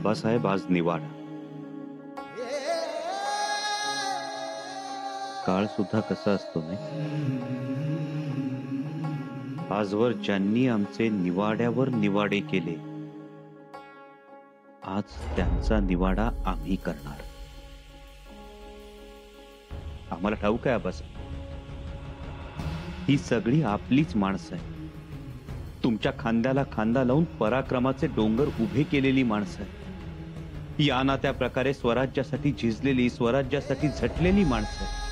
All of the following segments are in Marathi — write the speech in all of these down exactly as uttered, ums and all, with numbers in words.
आबासाहेब आज निवाडा. काळ सुद्धा कसा असतो नाही. आजवर ज्यांनी आमचे निवाड्यावर निवाडे केले, आज त्यांचा निवाडा आम्ही करणार. आम्हाला ठाऊक आहे आबासाहेब, ही सगळी आपलीच माणसं आहे. तुमच्या खांद्याला खांदा लावून पराक्रमाचे डोंगर उभे केलेली माणसं आहे. या ना त्या प्रकारे स्वराज्यासाठी झिजलेली, स्वराज्यासाठी झटलेली माणसं आहे.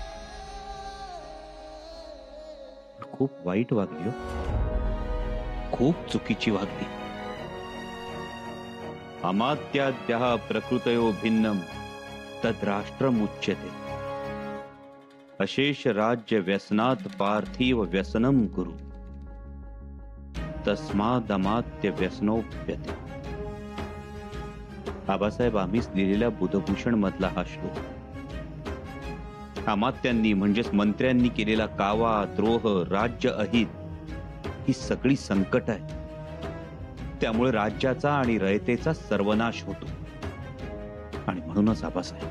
खूप वाईट वागली हो, खूप चुकीची वागली. अमात्याद्यः प्रकृतयो भिन्नम तद राष्ट्रमुच्यते. अशेष राज्य व्यसनात पार्थिव व्यसनम कुरु तस्मादमात्य व्यसनोप्यते. आबासाहेब आम्हीच लिहिलेल्या बुधभूषण मधला हा श्लोक. अमात्यांनी म्हणजेच मंत्र्यांनी केलेला कावा, द्रोह, राज्य अहित ही सगळी संकट आहे. त्यामुळे राज्याचा आणि रयतेचा सर्वनाश होतो. आणि म्हणूनच आबासाहेब,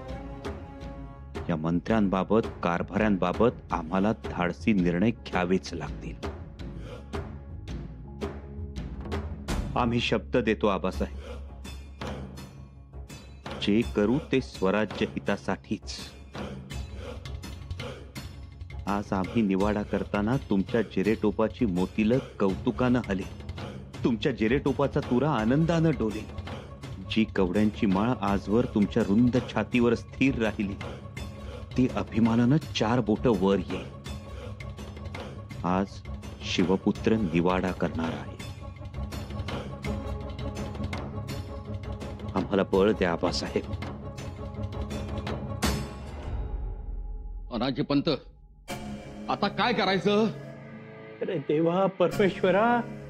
या मंत्र्यांबाबत, कारभाऱ्यांबाबत आम्हाला धाडसी निर्णय घ्यावेच लागतील. आम्ही शब्द देतो आबासाहेब, जे करू ते स्वराज्य हितासाठीच. आज आम्ही निवाडा करताना तुमच्या जिरेटोपाची मोतीलं कौतुकानं हले, तुमच्या जिरेटोपाचा तुरा आनंदानं डोले. जी कवड्यांची माळ आजवर तुमच्या रुंद छातीवर स्थिर राहिली, ती अभिमानानं चार बोट वर येईल. आज शिवपुत्र निवाडा करणार आहे. आम्हाला बळ द्या आबासाहेब. अनाजी पंत, आता काय करायचं? अरे देवा परमेश्वरा,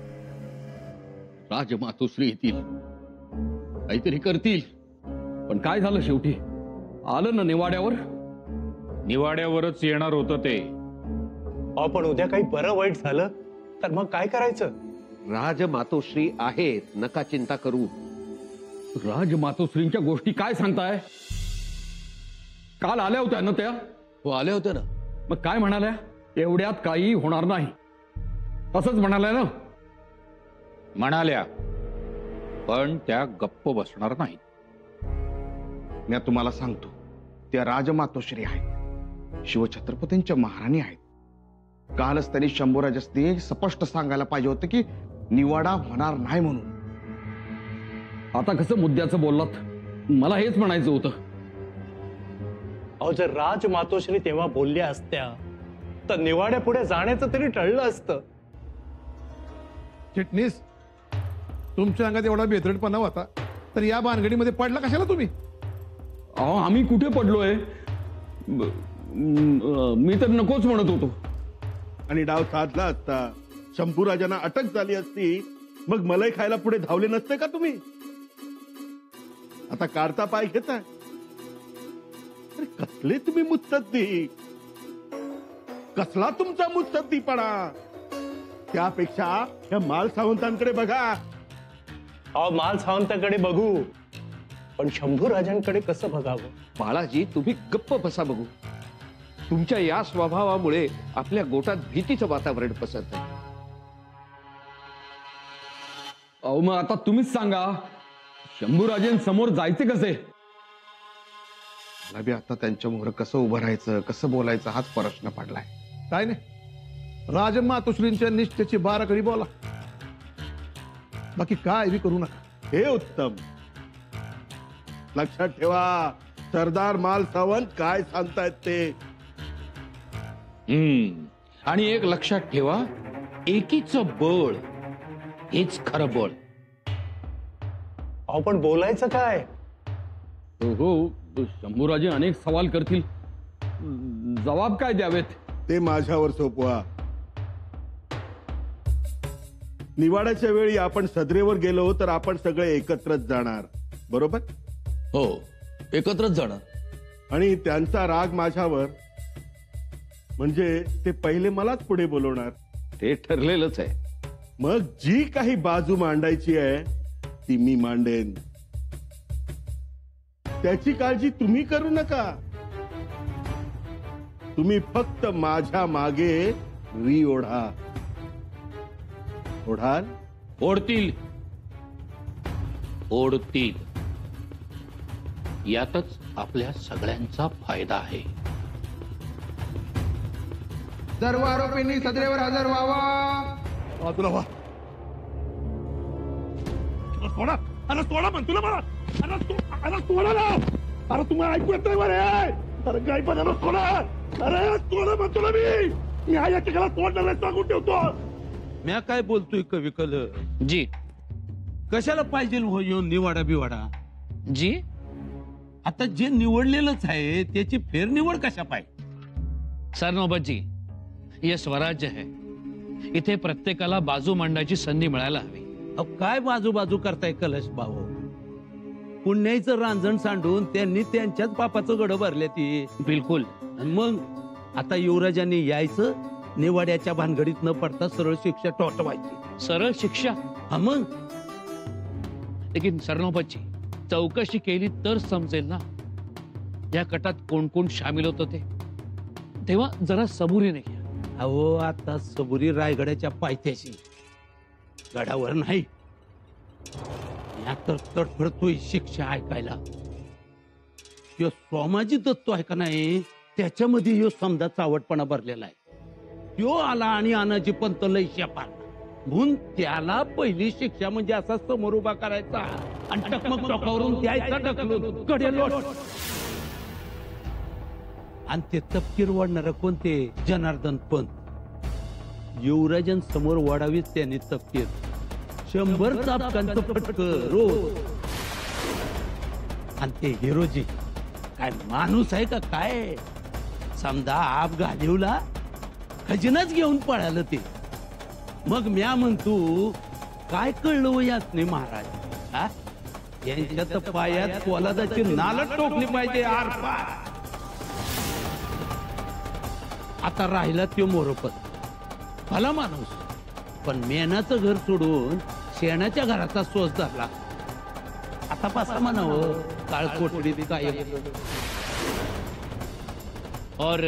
राजमातोश्री येतील, काहीतरी करतील. पण काय झालं शेवटी? आलं ना निवाड्यावर? निवाड्यावरच येणार होतं ते. आपण उद्या काही बरं वाईट झालं तर मग काय करायचं? राजमातोश्री आहेत, नका चिंता करू. राजमातोश्रींच्या गोष्टी काय सांगताय? काल आल्या होत्या ना त्या? हो, आल्या होत्या ना. मग काय म्हणाल्या? एवढ्यात काही होणार नाही असंच म्हणाल्या ना? म्हणाल्या, पण त्या गप्प बसणार नाहीत. मी तुम्हाला सांगतो, त्या राजमातोश्री आहेत, शिवछत्रपतींच्या महाराणी आहेत. कालच त्यांनी शंभूराजांनी स्पष्ट सांगायला पाहिजे होतं की निवाडा होणार नाही म्हणून. आता कसं मुद्द्याचं बोललात? मला हेच म्हणायचं होतं. अहो, जर राजमातोश्री तेव्हा बोलल्या असत्या तर निवाड्या पुढे जाण्याचं तरी टळलं असतं. चिटणीस, तुमच्या अंगात एवढा बेदरडपणा होता तर या भानगडीमध्ये पडला कशाला तुम्ही? अहो, आम्ही कुठे पडलोय? मी तर नकोच म्हणत होतो. आणि डाव साधला असता, शंभूराजांना अटक झाली असती, मग मलाई खायला पुढे धावले नसते का तुम्ही? आता काढता पाय घेताय. अरे कसले तुम्ही मुत्सद्दी, कसला तुमचा मुत्सद्दीपणा. त्यापेक्षा या माल सावंतांकडे बघा. अहो, माल सावंताकडे बघू, पण शंभूराजांकडे कसं बघावं? बाळाजी, तुम्ही गप्प बसा बघू. तुमच्या या स्वभावामुळे आपल्या गोटात भीतीचं वातावरण पसरत आहे. अहो, मग आता तुम्हीच सांगा, शंभूराजेंसमोर जायचे कसे? मला बी आता त्यांच्यामुळे कसं उभं राहायचं, कसं बोलायचं हाच प्रश्न पडलाय. काय नाही, राजमातोश्रींच्या निष्ठेची बाराखडी बोला, बाकी काय बी करू नका. हे उत्तम. लक्षात ठेवा, सरदार माल सावंत काय सांगतायत ते. हम्म आणि एक लक्षात ठेवा, एकीचं बळ हेच खरं बळ. अहो, पण बोलायचं काय? हो हो, शंभूराजे अनेक सवाल करतील, जबाब काय द्यावेत ते माझ्यावर सोपवा. निवाड्याच्या वेळी आपण सदरेवर गेलो तर आपण सगळे एकत्रच जाणार, बरोबर? हो, एकत्रच जाणार. आणि त्यांचा राग माझ्यावर म्हणजे ते पहिले मलाच पुढे बोलवणार. ते ठरलेलंच आहे. मग जी काही बाजू मांडायची आहे ती मी मांडेन. त्याची काळजी तुम्ही करू नका. तुम्ही फक्त माझ्या मागे वी ओढा. ओढाल? ओढतील ओढतील यातच आपल्या सगळ्यांचा फायदा आहे. सर्व आरोपींनी सदरेवर हजर व्हावा. हा, तुला वा सोडा. अरे सोडा म्हण तुला मला. अरे सो- अरे सोडा ना. अरे तुम्हाला ऐकू येत नाही बरे. अरे काय पण सोडा. अरे सोडा म्हण तुला मी. मी हा याच्या घरात सोडणार सांगून ठेवतो. म्या काय बोलतोय कवी कल जी कशाला पाहिजे हो ह्यो निवाडा बिवाडा. जी आता जे निवडलेलंच आहे त्याची फेरनिवड कशा पाहिजे. सरनोबतजी, हे स्वराज्य आहे. इथे प्रत्येकाला बाजू मांडायची संधी मिळायला हवी. अहो, काय बाजू बाजू करताय कलश भाऊ. पुण्याचं रांजण सांडून त्यांनी त्यांच्याच बापाचं गड भरले ती. बिलकुल. आणि मग आता युवराजांनी यायचं, निवाड्याच्या भानगडीत न पडता सरळ शिक्षा टोटवायची. सरळ शिक्षा. हा मग लेकिन सरनोबतजी, चौकशी केली तर समजेल ना या कटात कोण कोण सामील होतं ते. तेव्हा जरा सबुरीने घ्या. अहो आता सबुरी रायगडाच्या पायथ्याशी, गडावर नाही. या तर तडफडतोय शिक्षा ऐकायला. यो सोमाजी दत्तो आहे का नाही, त्याच्यामध्ये यो समजा चावटपणा भरलेला आहे. यो आला आणि अनाजी पंत लय शेपार म्हणून त्याला पहिली शिक्षा म्हणजे असा समोर उभा करायचा आणि टकमक टोकावरून द्यायचा ढकलून कडे लोट. आणि ते तपकीर वाढणार कोणते, जनार्दन पंत. युवराजन समोर वाढावीच त्यांनी तपकीर. शंभर चापकांचं फटक रोज. आणि ते हिरोजी काय माणूस आहे का काय. समजा आप घालिवला खजिनाच घेऊन पळालं ते. मग म्या म्हणतो काय कळलं हो यासने महाराज. हा यांच्या तर पायात पोलादाची नालच टोकली पाहिजे आरपार. आता राहिला त्यो मोरोपत भला माणूस, पण मेनाचं घर सोडून शेणाच्या घराचा सोस धरला. आता पासा म्हणावं काळ कोठडीत काय. और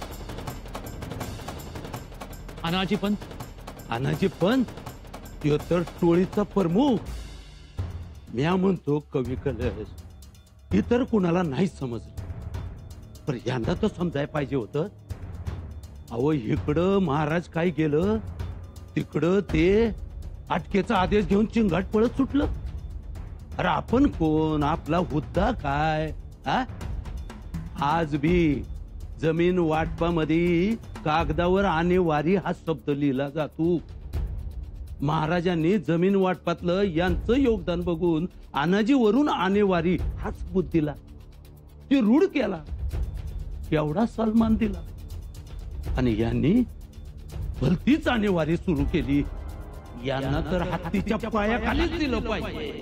अनाजी पंत. अनाजी पंत त्यो तर टोळीचा प्रमुख. म्या म्हणतो कवी कलश इतर कुणाला नाही समजलं, पण यंदा तर समजायला पाहिजे होतं. अहो इकडं महाराज काय गेलं, तिकडं ते अटकेचा आदेश घेऊन चिंगाट पळत सुटलं. अरे आपण कोण, आपला हुद्दा काय. हा आज बी जमीन वाटपामध्ये कागदावर आणेवारी हा शब्द लिहिला जातो. महाराजांनी जमीन वाटपातलं यांचं योगदान बघून अनाजी वरून आणेवारी हाच बुद्ध दिला. ते रूढ केला, एवढा सन्मान दिला. आणि यांनी भलतीच आणेवारी सुरू केली. यांना तर हत्तीच्या पायाखालीच दिलं पाहिजे.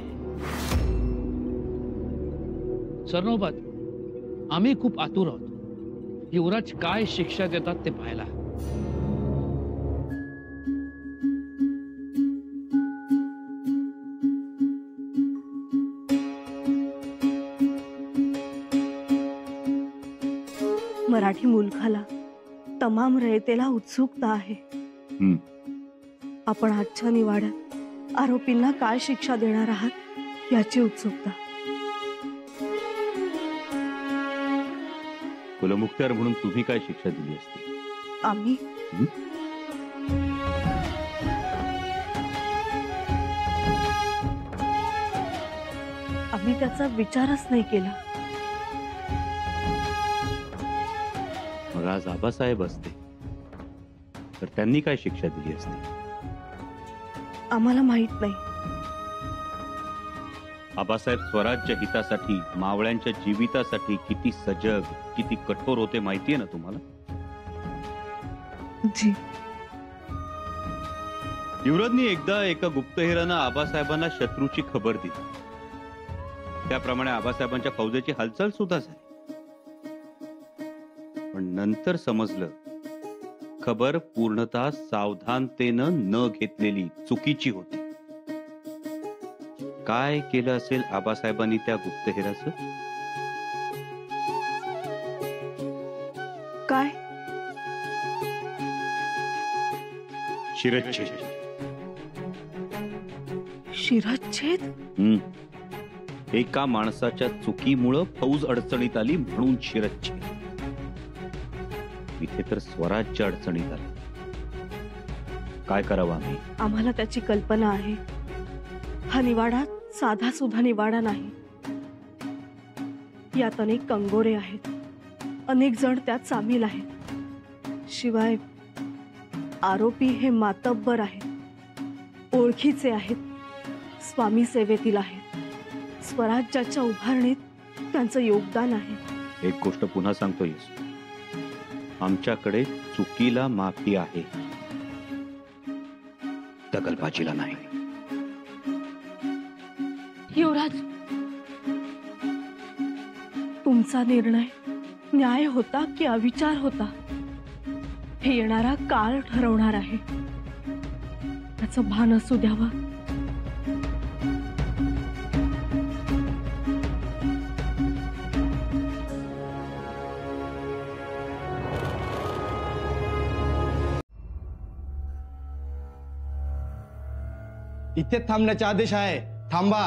सरनोबत, आम्ही खूप आतुर आहोत युवराज काय शिक्षा देतात ते पाहायला. मराठी मुलखाला, तमाम रयतेला उत्सुकता आहे. हम्म. आपण आजच्या निवाड्यात आरोपींना काय शिक्षा देणार आहात याची उत्सुकता. कुलमुखत्यार म्हणून तुम्ही काय शिक्षा दिली असती. आम्ही आम्ही त्याचा विचारच नाही केला. मग आज आबासाहेब असते तर त्यांनी काय शिक्षा दिली असती. आम्हाला माहित नाही. आबासाहेब स्वराज्य हितासाठी, मावळ्यांच्या जीवितासाठी किती सजग, किती कठोर होते माहितीये ना तुम्हाला. जी. युवराजनी एकदा एका गुप्तहेरानं आबासाहेबांना शत्रूची खबर दिली. त्याप्रमाणे आबासाहेबांच्या फौजेची हालचाल सुद्धा झाली. पण नंतर समजलं खबर पूर्णतः सावधानतेनं न घेतलेली चुकीची होती. काय केलं असेल आबासाहेबांनी त्या गुप्तहेराचं. शिरच्छेद. शिरच्छेद? हम्म. एका माणसाच्या चुकीमुळं फौज अडचणीत आली म्हणून शिरच्छेद. इथे तर स्वराज्य अडचणीत आलं. काय करावं आम्ही? आम्हाला त्याची कल्पना आहे. हा निवाडा साधा सुद्धा निवाडा नाही. यात अनेक कंगोरे आहेत. अनेक जण त्यात सामील आहेत. शिवाय आरोपी हे मातब्बर आहेत, ओळखीचे आहेत, स्वामी सेवेतील आहेत. स्वराज्याच्या उभारणीत त्यांचं योगदान आहे. एक गोष्ट पुन्हा सांगतोयस, आमच्याकडे चुकीला माफी आहे, दगलबाजीला नाही. युवराज, तुमचा निर्णय न्याय होता की अविचार होता हे येणारा काळ ठरवणार आहे. त्याचं भान असू द्यावं. इथे थांबण्याचे आदेश आहे. थांबा.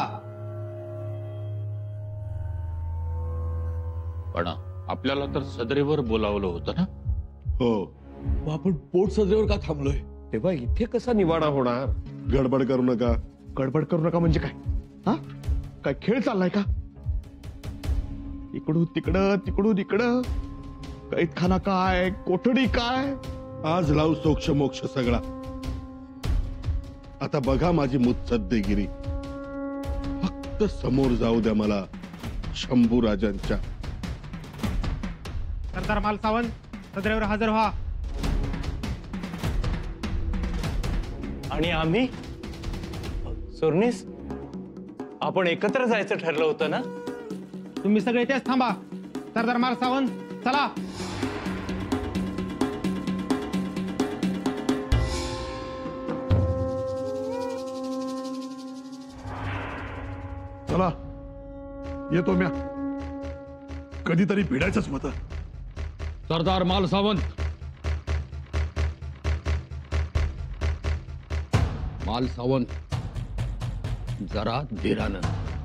पण आपल्याला तर सदरेवर बोलावलं होतं ना. हो. आपण पोट सजरेवर का थांबलोय? तेव्हा इथे कसा निवाडा होणार? गडबड करू नका. गडबड करू नका म्हणजे काय? हा, काय खेळ चाललाय का? इकडून तिकडं, तिकडून इकडं. कैदखाना काय, कोठडी काय? आज लावू सोक्ष मोक्ष सगळा. आता बघा माझी मुत्सद्देगिरी. फक्त समोर जाऊ द्या मला शंभू राजांच्या. सरदार माल सावंत, सदरेवर हजर व्हा. आणि आम्ही सुरनीस, आपण एकत्र जायचं ठरलं होतं ना? तुम्ही सगळे इथेच थांबा. सरदार माल सावंत, चला. चला, येतो म्या. कधीतरी भिडायचंच होतं. सरदार माल सावंत, माल सावंत, जरा धीरानं.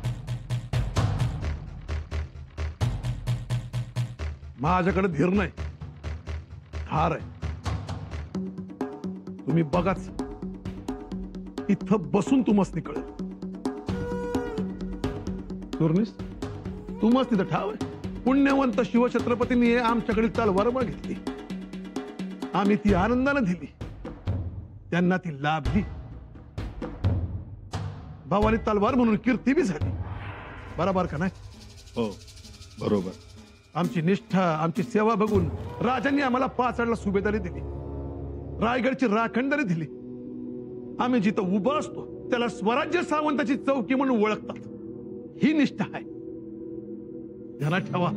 माझ्याकडे धीर नाही, ठार आहे. तुम्ही बघाच, इथं बसून तुम्हाला कळेल. सुरनीस, तुम्हाला तिथं ठाव आहे. पुण्यवंत शिवछत्रपतींनी आमच्याकडे तलवार मागितली, आम्ही ती आनंदाने दिली. त्यांना ती लाभली. भावानी तलवार म्हणून कीर्ती बी झाली. बरोबर का नाही? हो, बरोबर. आमची निष्ठा, आमची सेवा बघून राजांनी आम्हाला पाचाडला सुभेदारी दिली, रायगडची राखणदारी दिली. आम्ही जिथं उभं असतो त्याला स्वराज्य सावंताची चौकी म्हणून ओळखतात. ही निष्ठा आहे, ध्यानात ठेवा.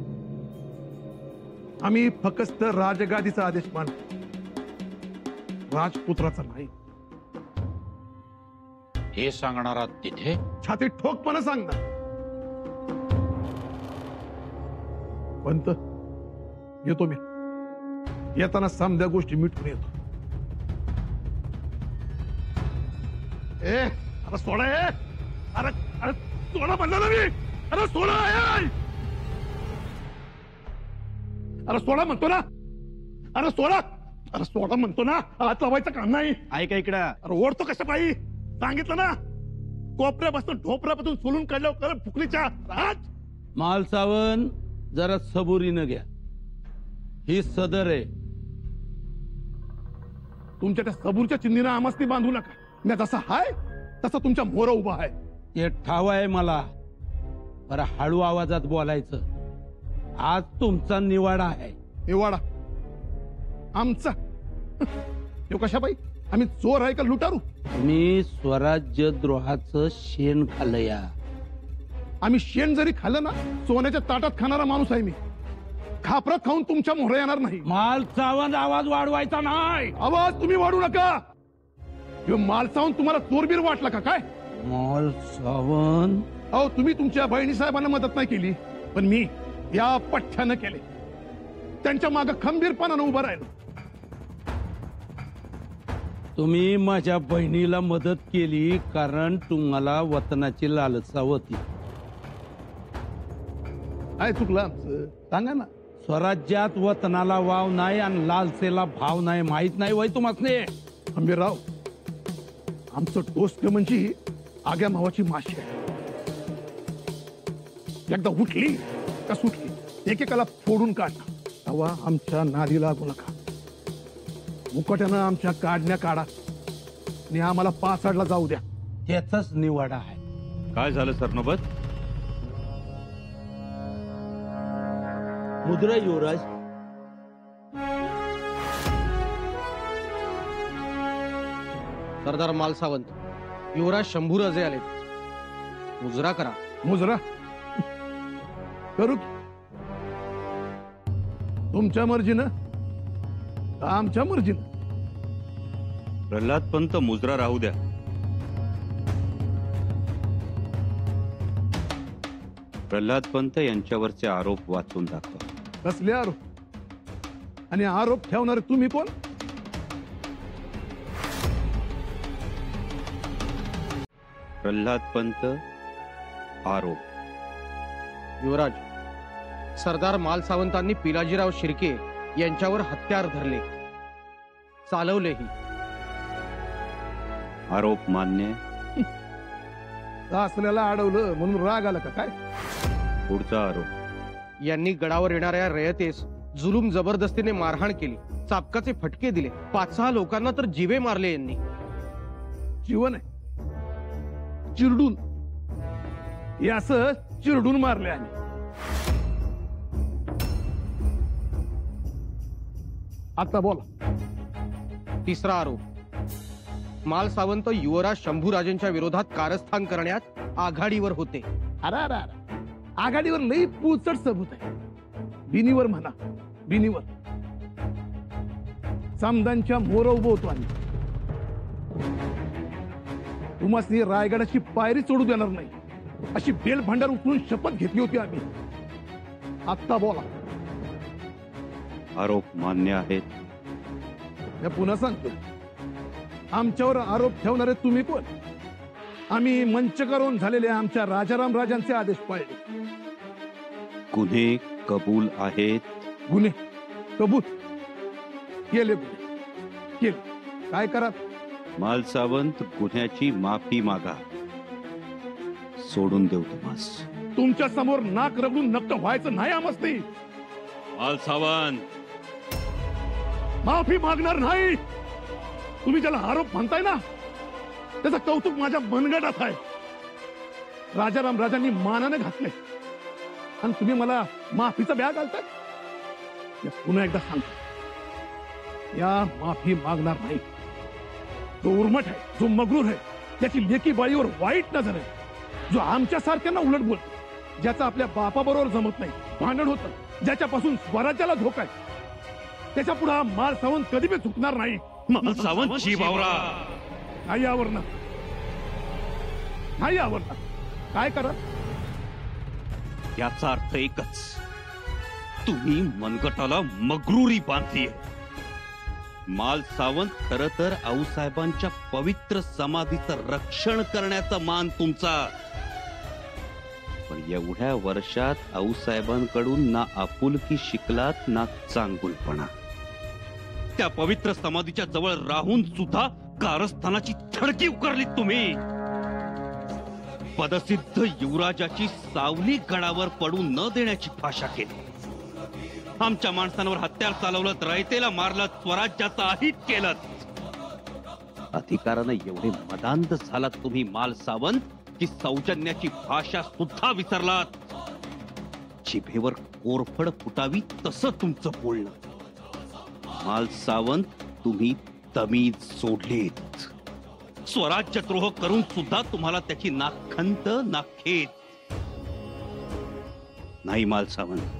आम्ही फक्त राजगादीचा आदेश मानतो, राजपुत्राचा नाही. हे सांगणारा तिथे छाती ठोकपणे सांगणार. पंत, येतो मी. येताना समध्या गोष्टी मिटून येतो. ए, अरे सोडा. ए, अरे अरे सोडा म्हणलं ना मी. अरे सोडा. ए, अरे सोडा म्हणतो ना. अरे सोडा. अरे सोडा म्हणतो ना. हात लावायचं काम नाही. ऐका इकडं. अरे ओढतो कशा पायी? सांगितलं ना. कोपऱ्यापासून ढोपऱ्यापासून सोलून काढल्यावर कळ फुकणीच्या राज. माल सावंत, जरा सबुरीनं घ्या. ही सदर आहे. तुमच्या त्या सबूरच्या चिन्हीनं आमसनी बांधू नका. मी जसा हाय तसा तुमच्या मोर उभा आहे. हे ठाव आहे मला. बरं हळू आवाजात बोलायचं. आज तुमचा निवाडा आहे. निवाडा आमचा? तो कशा पायी? आम्ही चोर आहे का लुटारू? मी स्वराज्य द्रोहाचं शेण खाल्लया. आम्ही शेण जरी खाल्लं ना, सोन्याच्या ताटात खाणारा माणूस आहे मी. खापरात खाऊन तुमच्या मोहरा येणार नाही. माल सावंत, आवाज वाढवायचा नाही. आवाज तुम्ही वाढू नका. ह्यो माल सावंत तुम्हाला चोरबीर वाटला का काय? माल सावंत, अहो, तुम्ही तुमच्या बहिणी साहेबांना मदत नाही केली, पण मी या पठ्ठ्यानं केले. त्यांच्या मागे खंबीरपणानं उभं राहिलो. तुम्ही माझ्या बहिणीला मदत केली कारण तुम्हाला वतनाची लालसा होती. काय चुकलं आमचं सांगा ना. स्वराज्यात वतनाला वाव नाही आणि लालसेला भाव नाही. माहित नाही वय तुम्हाला. आंबेराव, आमचं टोस्ट म्हणजे आग्या मावाची माशी आहे. एकदा उठली का सुटली, एकेकाला फोडून काढणं. तेव्हा आमच्या नादी लागू नका. मुकट्यानं आमच्या काढण्या काढा आणि आम्हाला पाचाडला जाऊ द्या. त्याचाच निवाडा आहे. काय झालं सरनोबत? मुद्रा युवराज, सरदार मालसावंत, युवराज शंभूराजे आले. मुजरा करा. मुजरा करू की? तुमच्या मर्जीनं का आमच्या मर्जीनं? प्रल्हाद पंत, मुजरा राहू द्या. प्रल्हाद पंत यांच्यावरचे आरोप वाचून दाखवा. कसले आरोप? आणि आरोप ठेवणारे तुम्ही कोण? प्रल्हाद पंत, आरोप. युवराज, सरदार मालसावंतांनी पिलाजीराव शिर्के यांच्यावर हत्यार धरले, चालवलेही. आरोप मान्य. असल्याला अडवलं म्हणून राग आला का काय? पुढचा आरोप. यांनी गडावर येणाऱ्या रयतेस जुलूम जबरदस्तीने मारहाण केली, चापकाचे फटके दिले, पाच सहा लोकांना तर जीवे मारले यांनी. जीवन आहे चिरडून, हे असं चिरडून मारले. आणि आता बोला. तिसरा आरोप. मालसावंत युवराज शंभूराजेंच्या विरोधात कारस्थान करण्यात आघाडीवर होते. अरे अरे अरे, आघाडीवर लई पुचट सबूत आहे. बिनीवर म्हणा, बिनीवर समदांच्या मोर उभं होतो आम्ही. तुम्हाला रायगडाची पायरी सोडू देणार नाही अशी बेल भांडार उचलून शपथ घेतली होती आम्ही. आत्ता बोला. आरोप मान्य आहेत. मी पुन्हा सांगतो, आमच्यावर आरोप ठेवणारे तुम्ही कोण? आम्ही मंचकरून झालेले आमच्या राजाराम राजांचे आदेश पाळले. गुन्हे कबूल आहेत. गुन्हे कबूल केले. गुन्हे केले. काय करा? मालसावंत, गुन्ह्याची माफी मागा. सोडून देऊ तुम्हास. तुमच्या समोर नाक रगडून नक्क व्हायचं नाही आमस्ती. मालसावंत, माफी मागणार नाही. तुम्ही ज्याला आरोप म्हणताय ना, त्याचं कौतुक माझ्या मनगटात आहे. राजाराम राजांनी मानाने घातले आणि तुम्ही मला माफीचा ब्याग घालताय. पुन्हा एकदा सांगतो, या माफी मागणार नाही. जो उर्मट आहे, जो मगरूर आहे, त्याची लेकी बाईवर वाईट नजर आहे, जो आमच्या सारख्यांना उलट बोलतो, ज्याचा आपल्या बापाबरोबर जमत नाही, भांडण होतं, ज्याच्यापासून स्वराज्याला धोका आहे, त्याच्या पुढे हा मालसावंत कधी बी चुकणार नाही. मालसावंत जीवावरा. नाही आवरणार, नाही आवरणार. काय करा? याचा अर्थ एकच, तुम्ही मनगटाला मगरुरी बांधली. मालसावंत खर तर आऊसाहेबांच्या पवित्र समाधीचं रक्षण करण्याचा मान तुमचा. पण एवढ्या वर्षात आऊसाहेबांकडून ना आपुलकी शिकलात ना चांगुलपणा. त्या पवित्र समाधीच्या जवळ राहून सुद्धा कारस्थानाची थडकी उकरलीत तुम्ही. पदसिद्ध युवराजाची सावली गडावर पडू न देण्याची भाषा केली. आमच्या माणसांवर हत्यार चालवलं, रयतेला मारलं, स्वराज्याचं अहित केलं. अधिकारानं एवढे मदांध झालात तुम्ही मालसावंत की सौजन्याची भाषा सुद्धा विसरलात. जिभेवर कोरफड फुटावी तसं तुमचं बोलणं. मालसावंत, तुम्ही तमीज सोडलीत. स्वराज्यद्रोह करून सुद्धा तुम्हाला त्याची ना खंत ना खेद नाही. मालसावंत,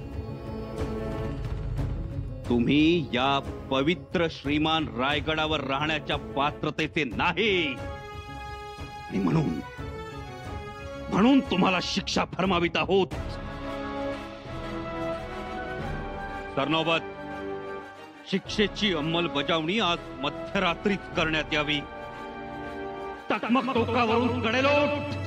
तुम्ही या पवित्र श्रीमान रायगडावर राहण्याच्या पात्रतेचे नाही. आणि म्हणून म्हणून तुम्हाला शिक्षा फरमावित आहोत. सरनोबत, शिक्षेची अंमलबजावणी आज मध्यरात्रीच करण्यात यावी. टकमक टोकावरून कडेलोट